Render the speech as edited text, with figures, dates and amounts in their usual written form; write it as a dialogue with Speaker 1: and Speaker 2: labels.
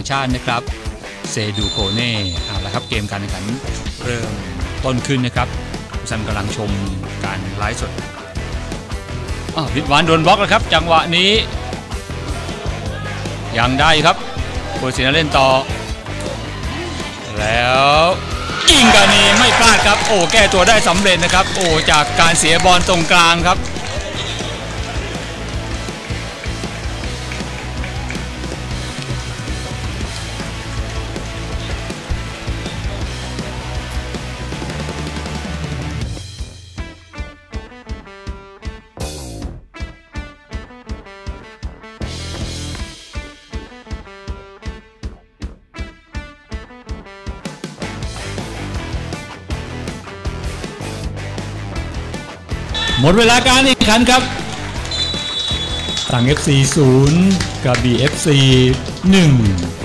Speaker 1: ชาตินะครับเซดูโคเน่เอาละครับเกมการแข่งขันเริ่มต้นขึ้นนะครับท่านกำลังชมการไลฟ์สดวิทวานโดนบล็อกแล้วครับจังหวะนี้ยังได้ครับโคสินาเล่นต่อแล้วยิงกานีไม่พลาดครับโอ้แก้ตัวได้สำเร็จนะครับโอ้จากการเสียบอลตรงกลางครับหมดเวลาการแข่งขันครับตรัง FC 0 กระบี่ FC 1